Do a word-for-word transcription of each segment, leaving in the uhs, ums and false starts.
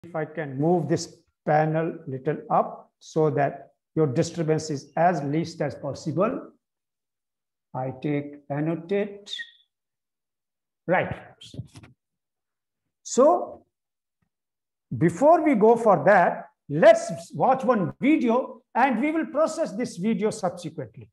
if I can move this panel little up so that your disturbance is as least as possible. I take annotate. Right. So before we go for that, let's watch one video and we will process this video subsequently.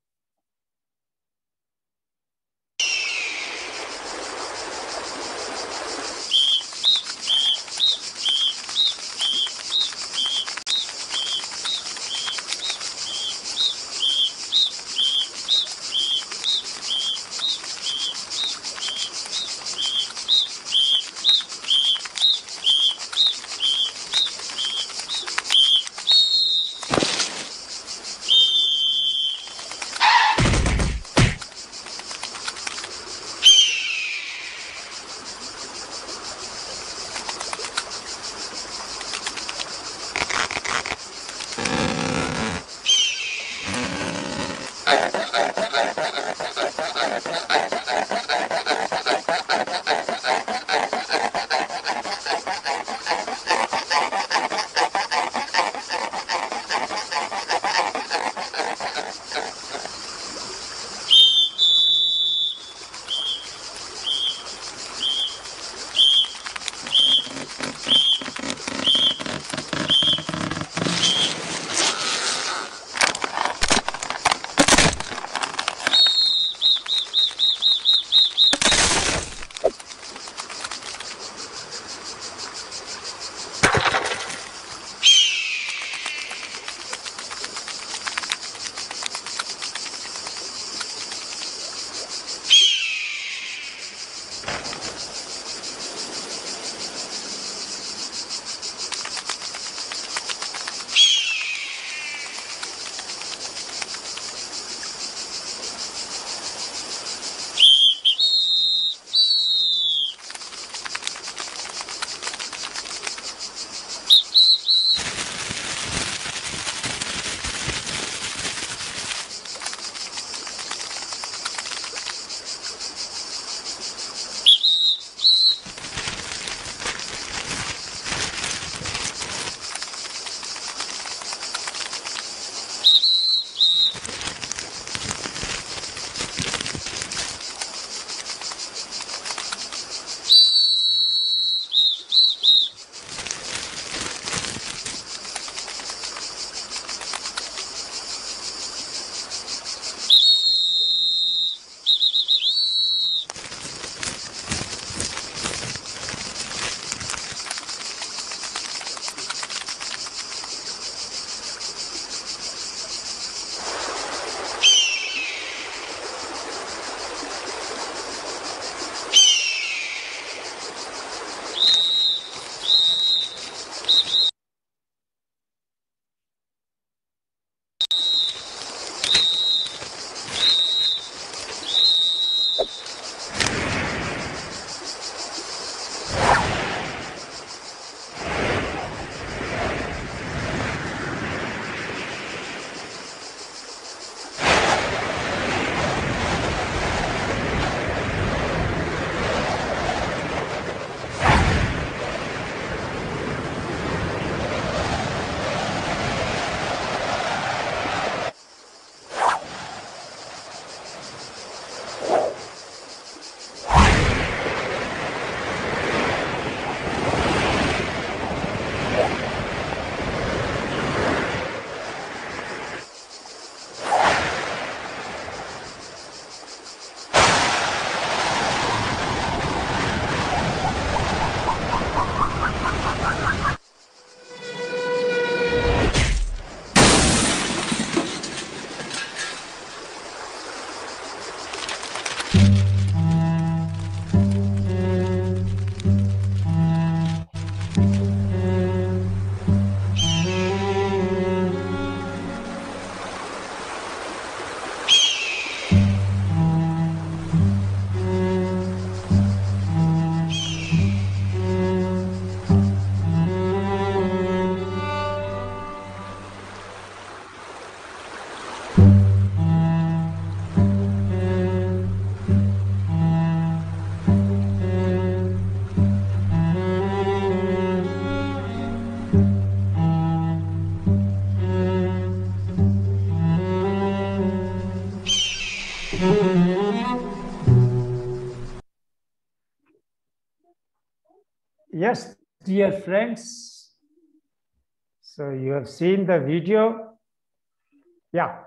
Yes, dear friends, so you have seen the video. Yeah.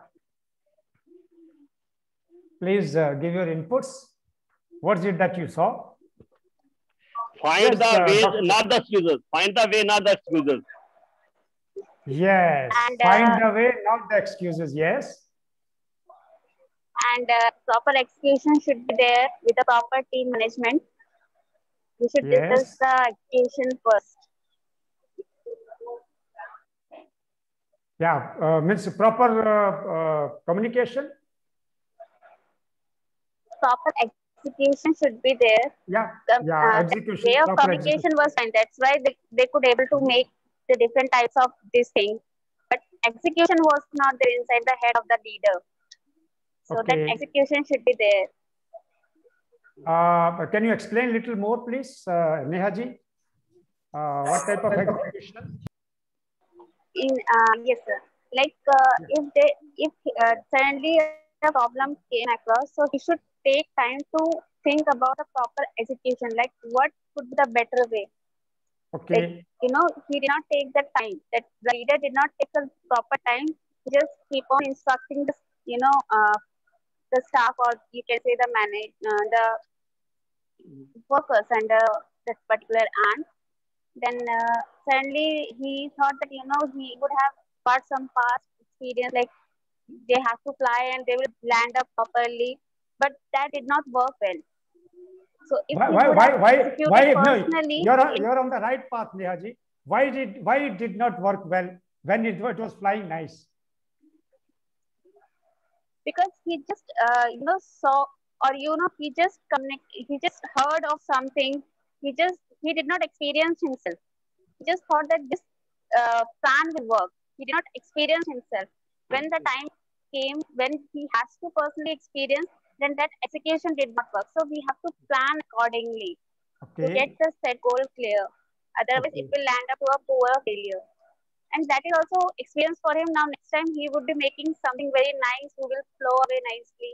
Please uh, give your inputs. What is it that you saw? Find Yes, the uh, ways, Doctor not the excuses. Find the way, not the excuses. Yes, And, find uh, the way, not the excuses. Yes. And uh, proper execution should be there with the proper team management. We should discuss Yes. the execution first. Yeah, uh, means proper uh, uh, communication. Proper execution should be there. Yeah, The, yeah, uh, execution, way of proper communication execution. was fine. That's why they, they could able to make the different types of this thing. But execution was not there inside the head of the leader. So Okay. that execution should be there. Uh, can you explain a little more, please, uh, Nehaji? Uh, what type of execution? In uh, yes, sir. Like uh, if they if uh, suddenly a problem came across, so he should take time to think about the proper execution. Like what could be the better way? Okay. Like, you know, he did not take the time. That the leader did not take the proper time. He just keep on instructing the you know uh, the staff, or you can say the manage uh, the workers under that particular ant. Then uh, suddenly he thought that you know he would have got some past experience, like they have to fly and they will land up properly, but that did not work well. So if Why, he why, would why, have why, executed why personally, no, you're on, you're on the right path, Nehaji. Why did, why it did not work well when it, it was flying nice? because he just uh, you know saw, or you know he just connect, he just heard of something. He just he did not experience himself. He just thought that this uh, plan will work. He did not experience himself. When the time came when he has to personally experience, then that execution did not work. So we have to plan accordingly Okay. to get the set goal clear. Otherwise, Okay. it will land up to a poor failure. And that is also experience for him. Now, next time he would be making something very nice, who will flow away nicely.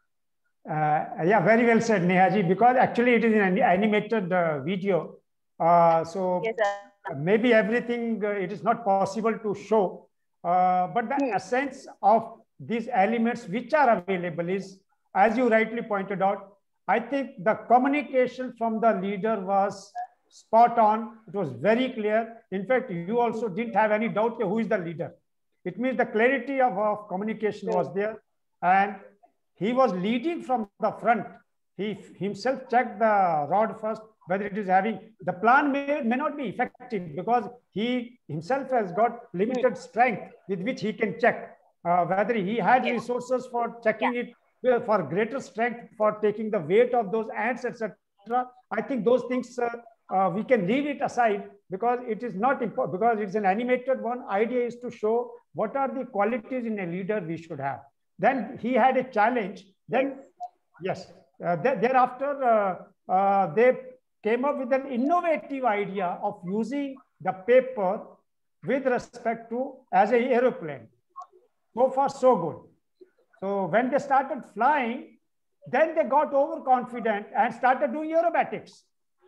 Uh, yeah, very well said, Nehaji, because actually it is an animated uh, video. Uh, so yes, maybe everything, uh, it is not possible to show, uh, but the hmm. essence of these elements which are available is, as you rightly pointed out, I think the communication from the leader was spot on. It was very clear. In fact, you also didn't have any doubt who is the leader. It means the clarity of, of communication yeah. was there, and he was leading from the front. He himself checked the rod first, whether it is having, the plan may, may not be effective because he himself has got limited strength with which he can check uh, whether he had yeah. resources for checking yeah. it, for greater strength, for taking the weight of those ants, et cetera. I think those things uh, uh, we can leave it aside because it is not important, because it's an animated one. Idea is to show what are the qualities in a leader we should have. Then he had a challenge. Then, yes, uh, th thereafter uh, uh, they came up with an innovative idea of using the paper with respect to as an aeroplane. So far, so good. So when they started flying, then they got overconfident and started doing aerobatics.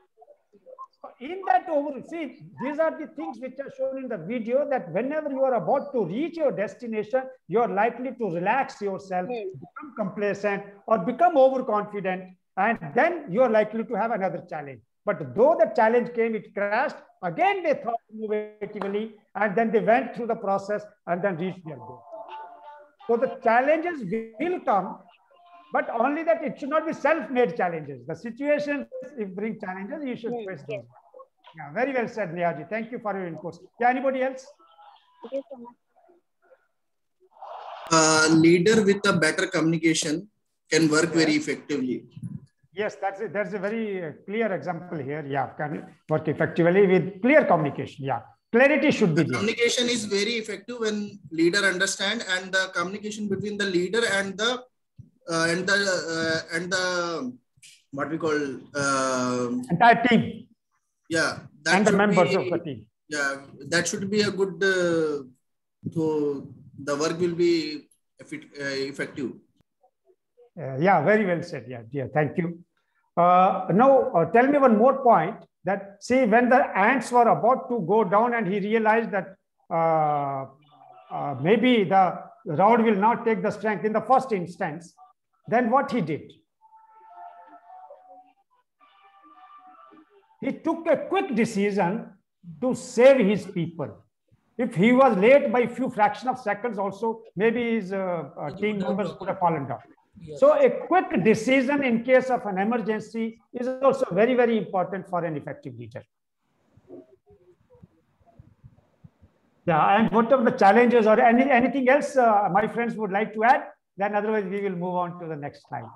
In that over, see, these are the things which are shown in the video, that whenever you are about to reach your destination, you are likely to relax yourself, mm. become complacent or become overconfident, and then you are likely to have another challenge. But though the challenge came, it crashed, again they thought innovatively, and then they went through the process and then reached their goal. So the challenges will come, but only that it should not be self-made challenges. The situations, if bring challenges, you should face those. Yes. Yeah, very well said, Nehaji. Thank you for your inputs. Yeah, anybody else? Thank you so much. Uh, leader with a better communication can work yes. very effectively. Yes, that's a, that's a very clear example here. Yeah, can work effectively with clear communication. Yeah, clarity should be the there. Communication is very effective when leader understand, and the communication between the leader and the Uh, and the uh, and the what we call uh, entire team, yeah, that and the members be, of the team. Yeah, that should be a good. Uh, so the work will be effective. Uh, yeah, very well said. Yeah, yeah. Thank you. Uh, now, uh, tell me one more point. That see, when the ants were about to go down, and he realized that uh, uh, maybe the rod will not take the strength in the first instance, then what he did? He took a quick decision to save his people. If he was late by a few fraction of seconds, also maybe his uh, uh, team members could have fallen down. Yes. So a quick decision in case of an emergency is also very, very important for an effective leader. Yeah, and whatever the challenges or any, anything else uh, my friends would like to add, then otherwise we will move on to the next slide.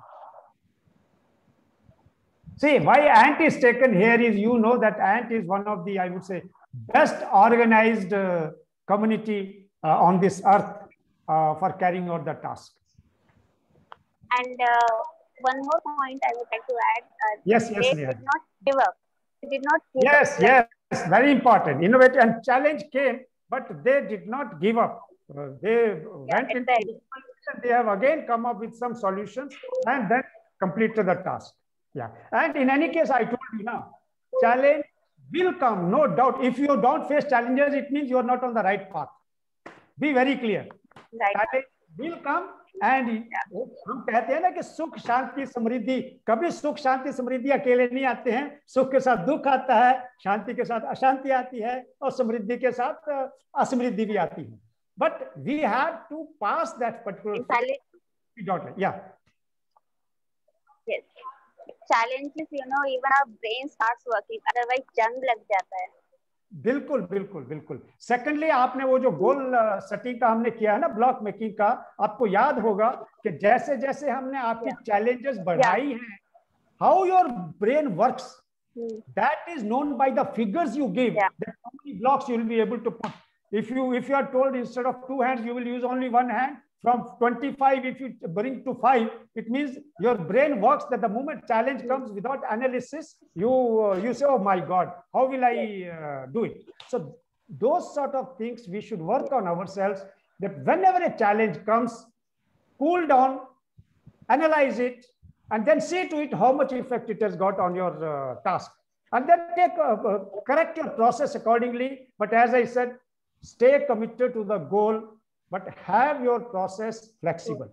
See, why ant is taken here is, you know, that ant is one of the, I would say, best organized uh, community uh, on this earth uh, for carrying out the task. And uh, one more point I would like to add. Uh, yes, yes, they Neha. did not give up. They did not give yes, up. Yes, yes, very important. Innovate and challenge came, but they did not give up. Uh, they yeah, went into right. this, they have again come up with some solutions and then completed the task. Yeah, and in any case, I told you now, challenge will come, no doubt. If you don't face challenges, it means you are not on the right path. Be very clear. Right. Challenge will come, and हम कहते हैं ना कि सुख शांति समृद्धि, कभी सुख शांति समृद्धि अकेले नहीं आते हैं. सुख के साथ दुख आता है, शांति के साथ अशांति आती है, और समृद्धि के साथ असमृद्धि भी आती है. But we have to pass that particular. We don't. Yeah. Yes. Challenges, you know, even our brain starts working, otherwise जंग लग जाता है. बिल्कुल बिल्कुल बिल्कुल. सेकेंडली, आपने वो जो गोल सेटिंग का हमने किया है ना, ब्लॉक मेकिंग का, आपको याद होगा कि जैसे जैसे हमने आपकी चैलेंजेस yeah. बढ़ाई yeah. हैं, how your brain works, that is known by the figures you give, that how many blocks you will be able to put. If you if you are told instead of two hands you will use only one hand, from twenty-five if you bring to five, it means your brain works that the moment challenge comes without analysis, you uh, you say, oh my God, how will I uh, do it? So those sort of things we should work on ourselves, that whenever a challenge comes, cool down, analyze it, and then see to it how much effect it has got on your uh, task, and then take uh, uh, correct your process accordingly. But as I said, stay committed to the goal, but have your process flexible.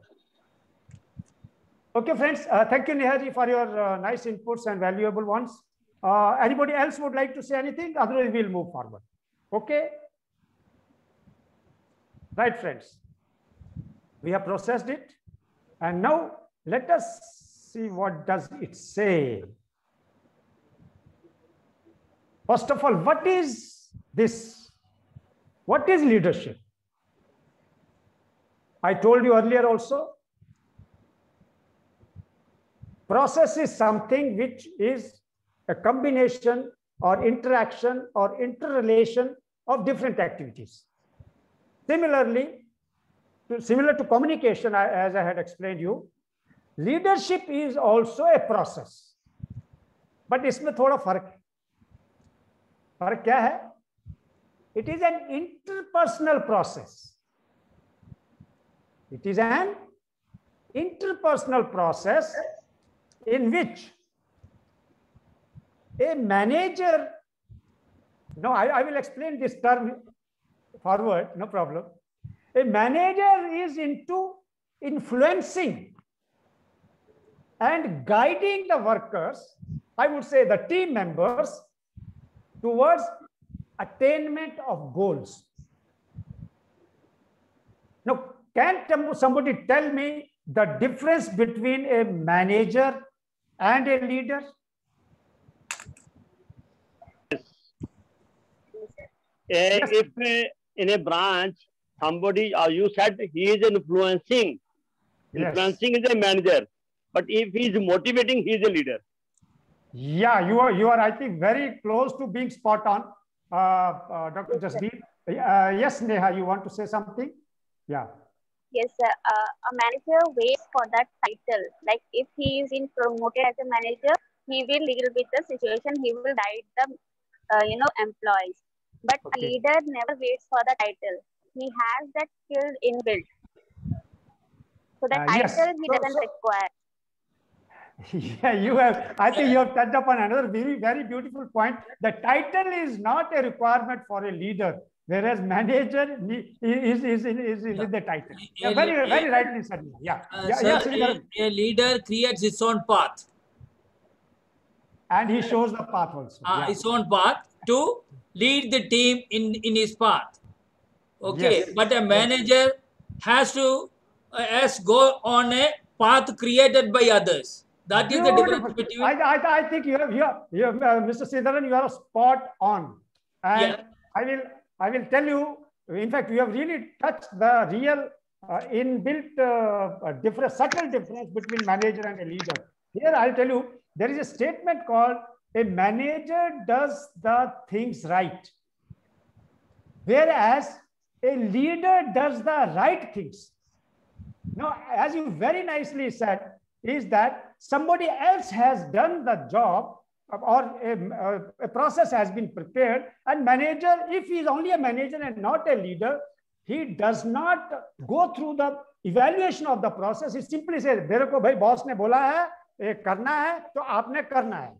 Okay, friends. Uh, thank you, Neha, for your uh, nice inputs and valuable ones. Uh, anybody else would like to say anything? Otherwise, we'll move forward. Okay. Right, friends. We have processed it. And now let us see what does it say. First of all, what is this? What is leadership? I told you earlier also, process is something which is a combination or interaction or interrelation of different activities. Similarly, similar to communication, as I had explained you, leadership is also a process. But इसमें थोड़ा फर्क है. फर्क क्या है? It is an interpersonal process. It is an interpersonal process in which a manager, no, I, I will explain this term forward, no problem. A manager is into influencing and guiding the workers, I would say the team members, towards attainment of goals. Now, can somebody tell me the difference between a manager and a leader? Yes. Yes. If uh, in a branch, somebody, uh, you said he is influencing. Yes. Influencing is a manager. But if he is motivating, he is a leader. Yeah, you are, you are, I think, very close to being spot on. Uh, uh, Doctor Jasdeep. Uh, yes, Neha, you want to say something? Yeah. Yes, uh, uh, a manager waits for that title. Like if he is in promoted as a manager, he will deal with the situation. He will guide the, uh, you know, employees. But Okay. a leader never waits for the title. He has that skill inbuilt. So the Uh, title yes. he So, doesn't so, require. yeah, you have, I think you have touched upon another very, very beautiful point. The title is not a requirement for a leader, whereas manager is, is, is, is, is with the title. Yeah, very, very rightly said. Yeah, Uh, yeah, sir, yes, a, a leader creates his own path. And he shows the path also. Uh, Yeah. his own path to lead the team in, in his path. Okay, Yes. but a manager has to uh, has go on a path created by others. That is the difference Beautiful. between. I, I, I think you have, you have, you have uh, Mister Sridharan, you are spot on. And Yeah. I will, I will tell you, in fact, you have really touched the real uh, inbuilt uh, difference, subtle difference between manager and a leader. Here, I'll tell you, there is a statement called a manager does the things right, whereas a leader does the right things. Now, as you very nicely said, is that somebody else has done the job, or a, a process has been prepared, and manager, if he is only a manager and not a leader, he does not go through the evaluation of the process. He simply says, मेरे को भाई boss ने बोला है, ये करना है, तो आपने करना है.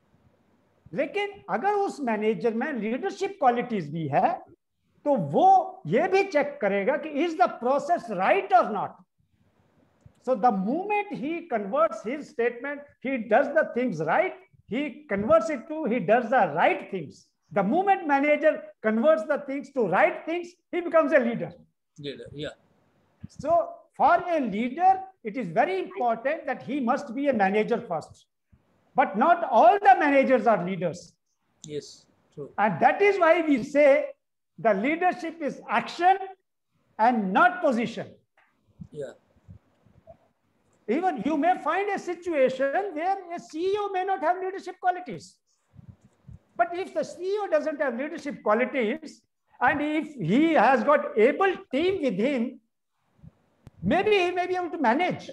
लेकिन अगर उस मैनेजर में लीडरशिप क्वालिटीज भी है, तो वो ये भी चेक करेगा कि is the process right or not. So the moment he converts his statement, he does the things right, he converts it to, he does the right things. The moment manager converts the things to right things, he becomes a leader. Leader, yeah. So for a leader, it is very important that he must be a manager first. But not all the managers are leaders. Yes, true. And that is why we say the leadership is action and not position. Yeah. Even you may find a situation where a C E O may not have leadership qualities. But if the C E O doesn't have leadership qualities, and if he has got able team with him, maybe he may be able to manage.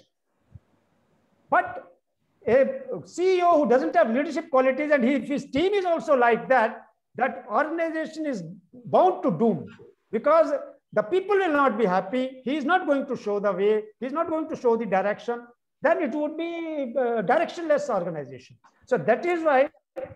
But a C E O who doesn't have leadership qualities, and he, if his team is also like that, that organization is bound to doom, because the people will not be happy. He is not going to show the way. He is not going to show the direction. Then it would be a directionless organization. So that is why,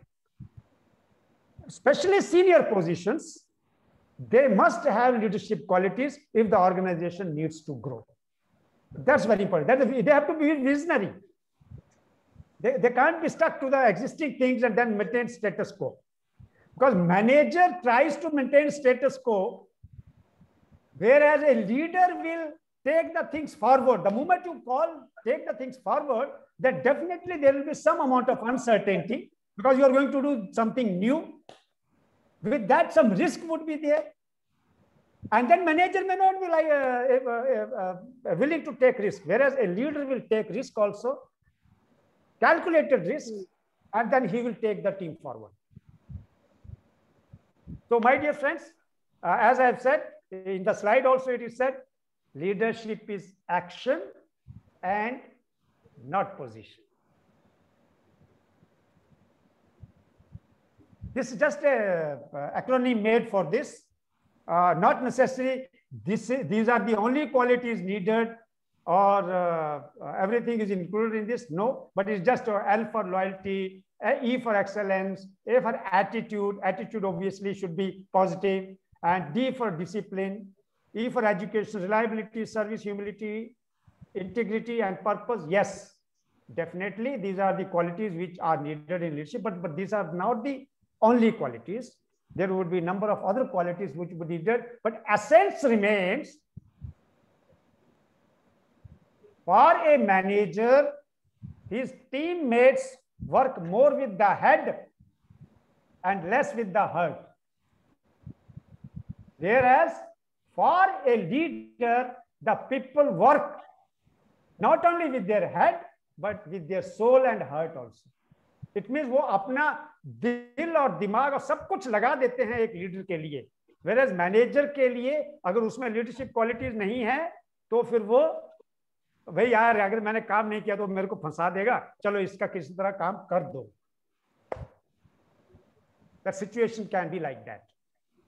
especially senior positions, they must have leadership qualities if the organization needs to grow. That's very important. That they have to be visionary. They, they can't be stuck to the existing things and then maintain status quo. Because manager tries to maintain status quo, whereas a leader will take the things forward. The moment you call, take the things forward, then definitely there will be some amount of uncertainty because you are going to do something new. With that, some risk would be there. And then manager may not be like uh, uh, uh, willing to take risk, whereas a leader will take risk also, calculated risk, and then he will take the team forward. So my dear friends, uh, as I have said, in the slide also it is said, leadership is action and not position. This is just a uh, acronym made for this. Uh, not necessarily this is, these are the only qualities needed or uh, everything is included in this. No, but it's just uh, L for loyalty, E for excellence, A for attitude. Attitude obviously should be positive, and D for discipline, E for education, reliability, service, humility, integrity, and purpose. Yes, definitely these are the qualities which are needed in leadership, but, but these are not the only qualities. There would be a number of other qualities which would be needed, but essence remains. For a manager, his teammates work more with the head and less with the heart. Whereas for a leader, the people work not only with their head, but with their soul and heart also. It means वो अपना दिल और दिमाग और सब कुछ लगा देते हैं एक लीडर के लिए. Whereas मैनेजर के लिए अगर उसमें लीडरशिप क्वालिटीज नहीं है तो फिर वो भाई यार अगर मैंने काम नहीं किया तो मेरे को फंसा देगा, चलो इसका किसी तरह काम कर दो. The situation can be like that.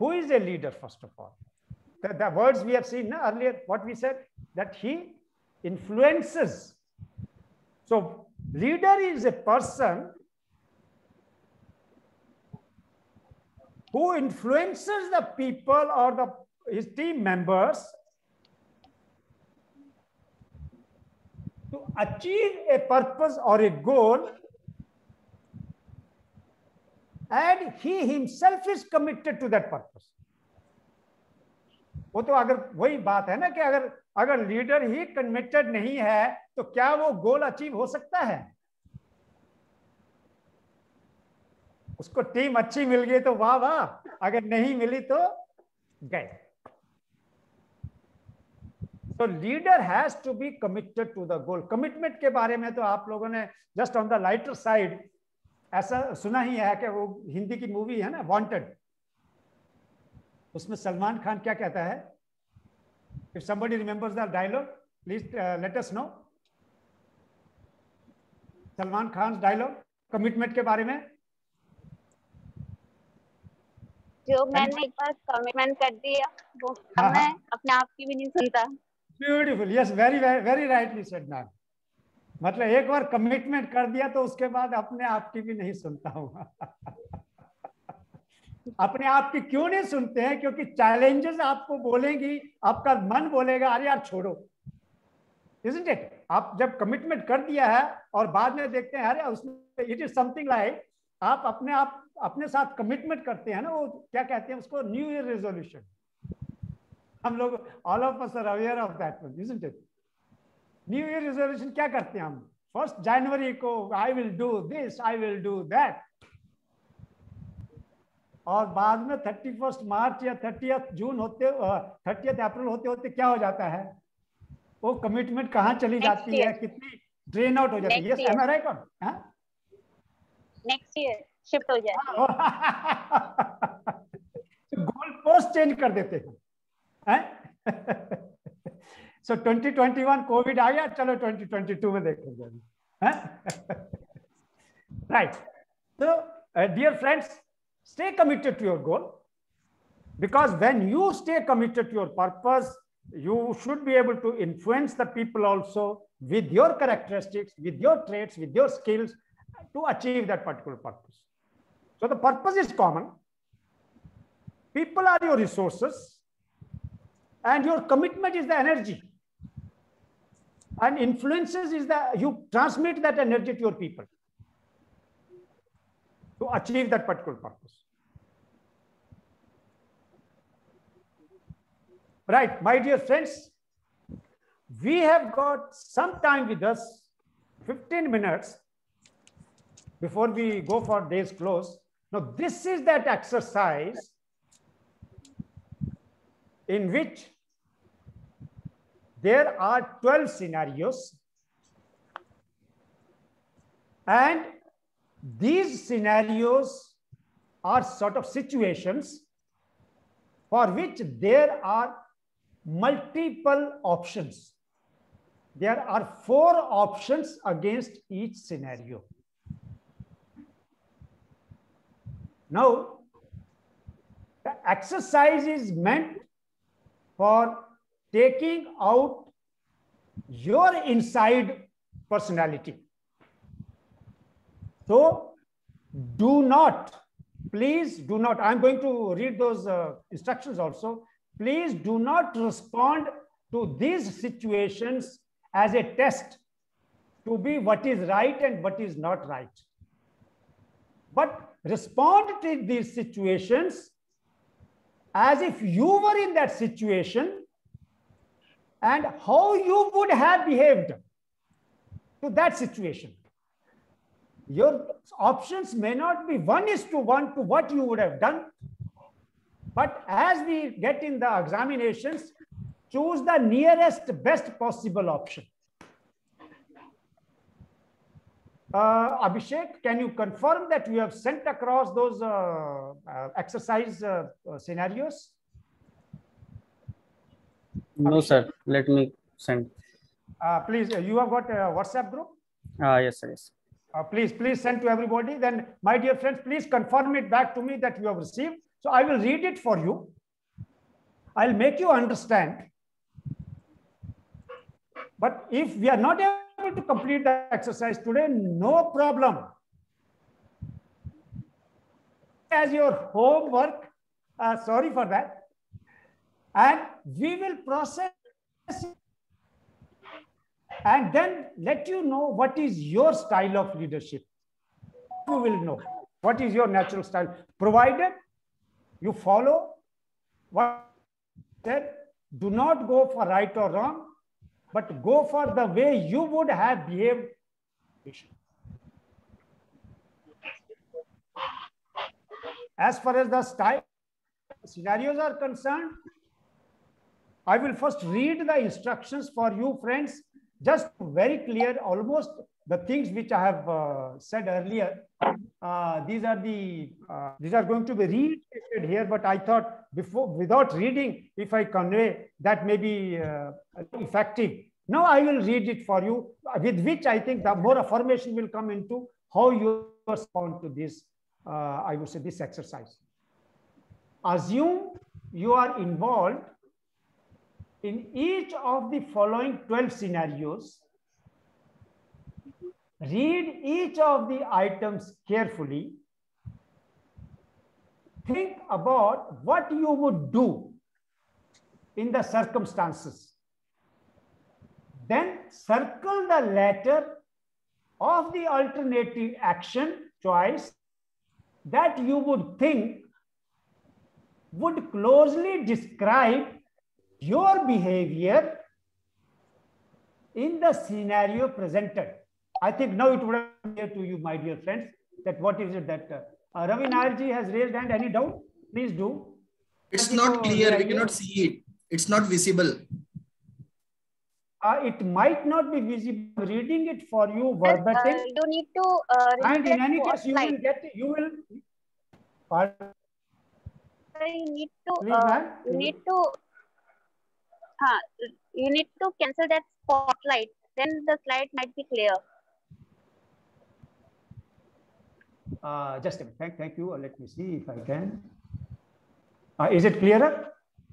who is a leader, first of all? The, the words we have seen na, earlier, what we said, that he influences. So leader is a person who influences the people or the his team members to achieve a purpose or a goal, and he himself is committed to that purpose. वो तो अगर वही बात है ना कि अगर अगर लीडर ही कमिटेड नहीं है तो क्या वो गोल अचीव हो सकता है? उसको टीम अच्छी मिल गई तो वाह वाह, अगर नहीं मिली तो गए. So leader has to be committed to the goal. Commitment के बारे में तो आप लोगों ने just on the lighter side ऐसा सुना ही है कि वो हिंदी की मूवी है ना वांटेड, उसमें सलमान खान क्या कहता है? If somebody remembers the dialogue, please uh, let us know. Salman Khan dialogue commitment के बारे में. जो मैंने एक बार कमिटमेंट कर दिया वो मैं अपने आप की भी नहीं सुनता. Beautiful, yes, very very rightly said ma'am. मतलब एक बार कमिटमेंट कर दिया तो उसके बाद अपने आप की भी नहीं सुनता हूँ. अपने आप की क्यों नहीं सुनते हैं? क्योंकि चैलेंजेस आपको बोलेंगी, आपका मन बोलेगा अरे यार छोड़ो, isn't it? आप जब कमिटमेंट कर दिया है और बाद में देखते हैं अरे उसमें इट इज समथिंग लाइक आप अपने आप अपने साथ कमिटमेंट करते हैं ना, वो क्या कहते हैं उसको, न्यू ईयर रेजोल्यूशन. हम लोग all of us are aware of that one, isn't it? New year resolution क्या करते हैं हम? फर्स्ट जनवरी को I will do this, I will do that, और बाद में थर्टी फर्स्ट मार्च या थर्टियथ जून होते थर्टियथ अप्रैल होते होते क्या हो जाता है? वो कमिटमेंट कहाँ चली जाती है, कितनी ड्रेन आउट हो जाती है. Yes, am I right? Next year shift हो जाती है. गोल पोस्ट चेंज कर देते हैं. So twenty twenty one covid आ गया, चलो ट्वेंटी ट्वेंटी टू में देखेंगे. राइट. तो dear friends, stay committed to your goal, because when you stay committed to your purpose, you should be able to influence the people also with your characteristics, with your traits, with your skills to achieve that particular purpose. So the purpose is common. People are your resources and your commitment is the energy, and influences is the, you transmit that energy to your people to achieve that particular purpose. Right, my dear friends, we have got some time with us, fifteen minutes before we go for day's close. Now, this is that exercise in which there are twelve scenarios, and these scenarios are sort of situations for which there are multiple options. There are four options against each scenario. Now, the exercise is meant for taking out your inside personality. So do not, please do not, I'm going to read those uh, instructions also. Please do not respond to these situations as a test to be what is right and what is not right. But respond to these situations as if you were in that situation and how you would have behaved to that situation. Your options may not be one is to one to what you would have done, but as we get in the examinations, choose the nearest best possible option. Uh, Abhishek, can you confirm that you have sent across those uh, uh, exercise uh, uh, scenarios? No, Abhishek? Sir. Let me send. Uh, please, uh, you have got a WhatsApp group? Uh, yes, sir. Yes. Uh, please, please send to everybody. Then, my dear friends, please confirm it back to me that you have received, So I will read it for you. I'll make you understand. But if we are not able to complete the exercise today, no problem. As your homework, uh, sorry for that. And we will process it and then let you know what is your style of leadership. You will know what is your natural style, provided you follow what I said. Do not go for right or wrong, but go for the way you would have behaved. As far as the style scenarios are concerned, I will first read the instructions for you, friends, just very clear, almost the things which I have uh, said earlier. Uh, these are the uh, these are going to be reiterated here, but I thought before, without reading, if I convey, that may be uh, effective. Now I will read it for you, with which I think the more affirmation will come into how you respond to this, uh, I would say, this exercise. Assume you are involved in each of the following twelve scenarios. Read each of the items carefully. Think about what you would do in the circumstances. Then circle the letter of the alternative action choice that you would think would closely describe your behavior in the scenario presented. I think now it would have been clear to you, my dear friends, that what is it that uh, uh, Ravi Nairji has raised hand. Any doubt? Please do. It's not clear. We cannot see it. It's not visible. Uh, it might not be visible. Reading it for you verbatim. Uh, you need to. Uh, and in any case, you will get. You will. Pardon? You need to. Please, uh, ma'am. you need to. Huh, you need to cancel that spotlight. Then the slide might be clear. Uh, just a minute. Thank, thank you. Let me see if I can. Uh, is it clearer?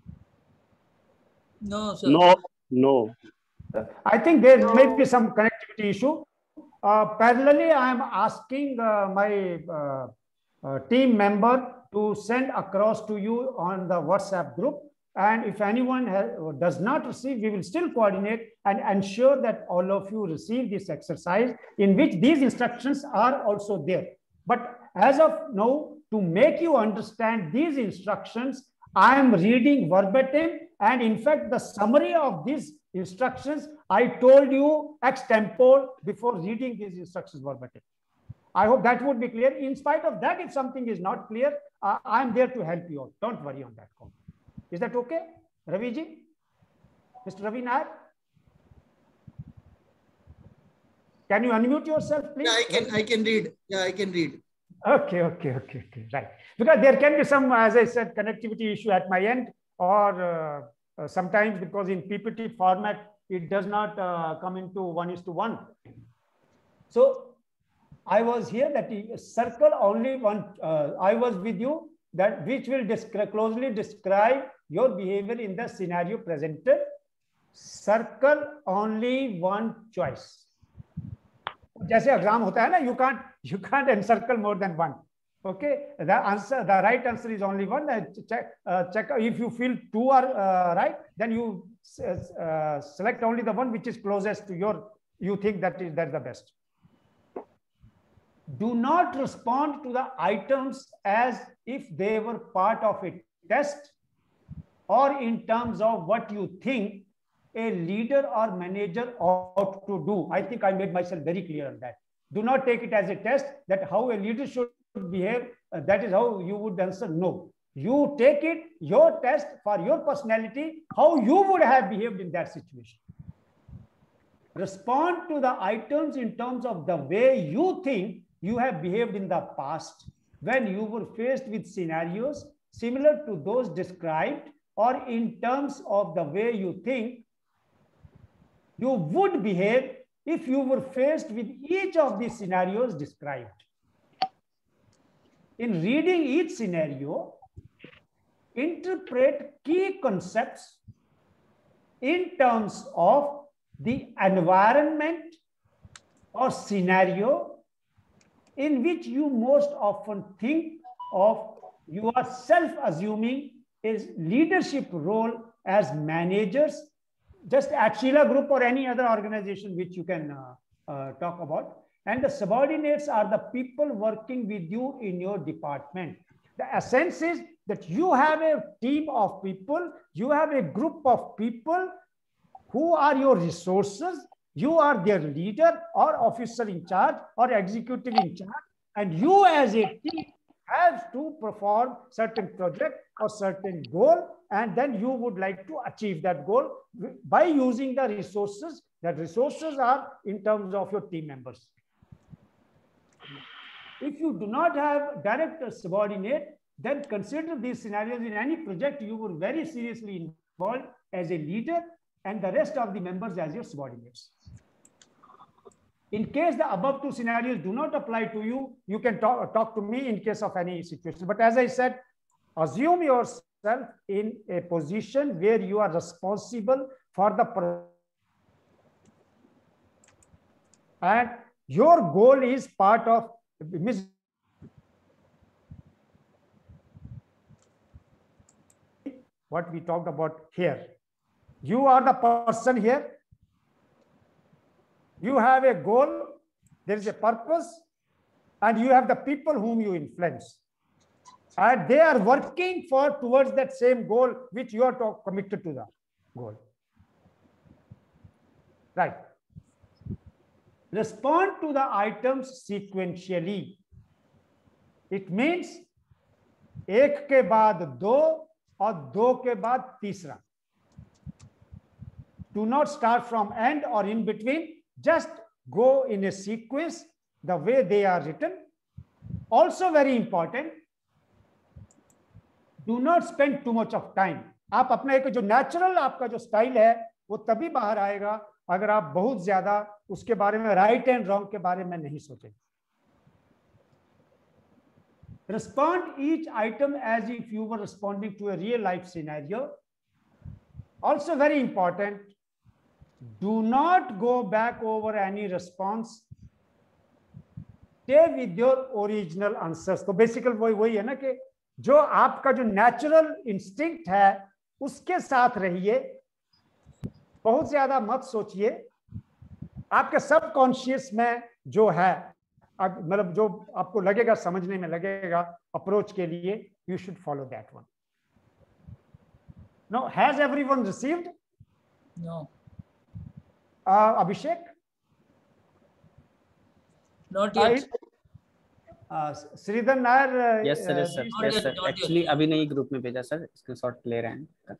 No, sir. No, no. I think there may be some connectivity issue. Uh, parallelly, I am asking uh, my uh, uh, team member to send across to you on the WhatsApp group. And if anyone has, does not receive, we will still coordinate and ensure that all of you receive this exercise, in which these instructions are also there. But as of now, to make you understand these instructions, I am reading verbatim. And in fact, the summary of these instructions, I told you ex tempore before reading these instructions verbatim. I hope that would be clear. In spite of that, if something is not clear, uh, I am there to help you out. Don't worry on that count. Is that okay, Ravi ji? Mister Ravi Nair? Can you unmute yourself, please? Yeah, I can. I can read. Yeah, I can read. Okay, okay, okay, okay, right. Because there can be some, as I said, connectivity issue at my end, or uh, uh, sometimes because in P P T format, it does not uh, come into one is to one. So I was here that the circle only one, uh, I was with you, that which will describe, closely describe your behavior in the scenario presented. Circle only one choice. जैसे exam होता है ना, you can't you can't encircle more than one. Okay, the answer, the right answer is only one. Check uh, check if you feel two are uh, right, then you uh, select only the one which is closest to your, you think that is that's the best. Do not respond to the items as if they were part of a test or in terms of what you think a leader or manager ought to do. I think I made myself very clear on that. Do not take it as a test that how a leader should behave. Uh, that is how you would answer. No, you take it, your test for your personality, how you would have behaved in that situation. Respond to the items in terms of the way you think you have behaved in the past when you were faced with scenarios similar to those described, or in terms of the way you think you would behave if you were faced with each of these scenarios described. In reading each scenario, interpret key concepts in terms of the environment or scenario in which you most often think of. You are self-assuming is leadership role as managers, just at Sheela Group or any other organization which you can uh, uh, talk about. And the subordinates are the people working with you in your department. The essence is that you have a team of people, you have a group of people who are your resources, you are their leader or officer in charge or executive in charge, and you as a team have to perform certain project or certain goal, and then you would like to achieve that goal by using the resources. That resources are in terms of your team members. If you do not have direct subordinate, then consider these scenarios in any project you were very seriously involved as a leader and the rest of the members as your subordinates. In case the above two scenarios do not apply to you, you can talk, talk to me in case of any situation. But as I said, assume yourself in a position where you are responsible for the and your goal is part of what we talked about here. You are the person here. You have a goal, there is a purpose, and you have the people whom you influence. And they are working for towards that same goal, which you are to, committed to the goal. Right. Respond to the items sequentially. It means एक के बाद दो और दो के बाद तीसरा. Do not start from end or in between. Just go in a sequence the way they are written. Also very important, do not spend too much of time. आप अपना एक जो natural आपका जो style है वो तभी बाहर आएगा अगर आप बहुत ज्यादा उसके बारे में right and wrong के बारे में नहीं सोचेंगे. Respond each item as if you were responding to a real life scenario. Also very important, do not go back over any response. Stay with your original answers. तो basically वही वही है ना कि जो आपका जो natural instinct है उसके साथ रहिए, बहुत ज्यादा मत सोचिए. आपके subconscious में जो है मतलब जो आपको लगेगा समझने में लगेगा अप्रोच के लिए, you should follow that one. Now, has everyone received? No. Uh, Abhishek? Not yet. Uh, Sridhar Nair? Yes, sir. Yes, sir. Not Yes, yet, sir. not Actually, yet. अभी नहीं ग्रुप में भेजा सर. स्क्रीनशॉट ले रहे हैं.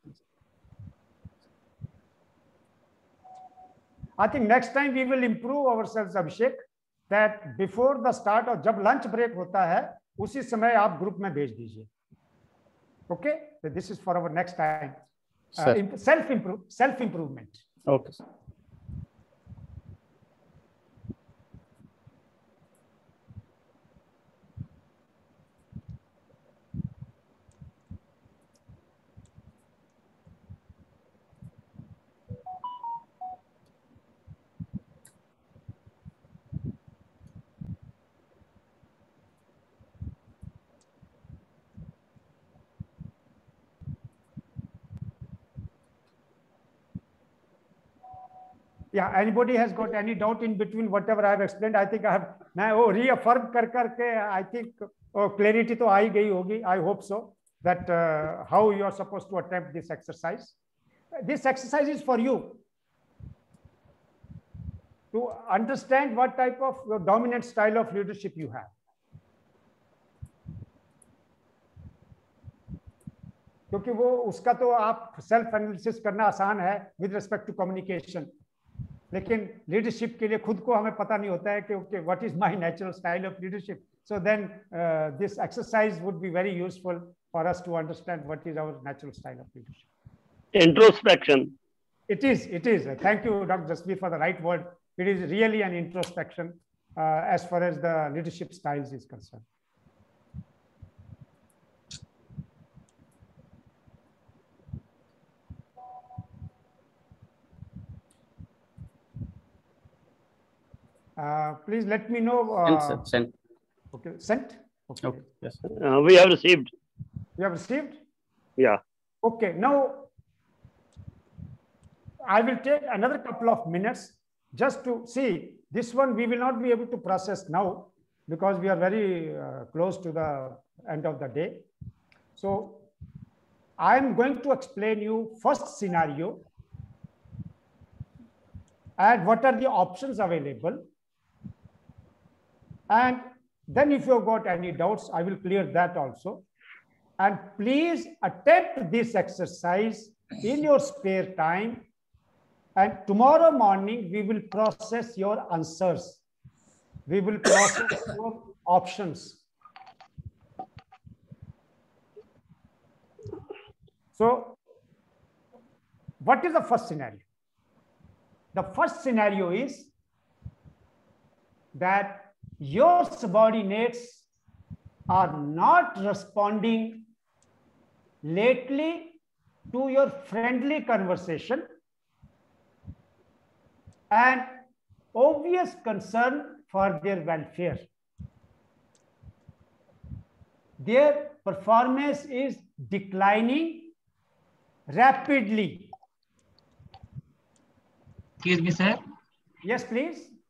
I think next time we will improve ourselves, Abhishek, that before the start और जब lunch break होता है उसी समय आप ग्रुप में भेज दीजिए. Okay? So this is for our next time. Uh, self improve, self improvement. Okay. Sir. Yeah, anybody has got any doubt in between whatever I have explained? I think I have मैं वो reaffirm कर करके I think oh, clarity तो आ ही गई होगी. I hope so that uh, how you are supposed to attempt this exercise. This exercise is for you to understand what type of your dominant style of leadership you have. क्योंकि वो उसका तो आप self analysis करना आसान है with respect to communication. लेकिन leadership के लिए खुद को हमें पता नहीं होता है कि okay, what is my natural style of leadership. So then uh, this exercise would be very useful for us to understand what is our natural style of leadership. Introspection. It is, it is. Thank you, Doctor Jasbir, for the right word. It is really an introspection uh, as far as the leadership styles is concerned. Uh, please let me know. Uh, Sent, sir, sent. Okay, sent. Okay. Okay, yes. Uh, we have received. You have received? Yeah. Okay, now I will take another couple of minutes just to see. This one we will not be able to process now because we are very uh, close to the end of the day. So I am going to explain you first scenario and what are the options available. And then if you've got any doubts, I will clear that also. And please attempt this exercise in your spare time. And tomorrow morning, we will process your answers. We will process your options. So what is the first scenario? The first scenario is that your subordinates are not responding lately to your friendly conversation and obvious concern for their welfare. Their performance is declining rapidly. Excuse me, sir. Yes, please.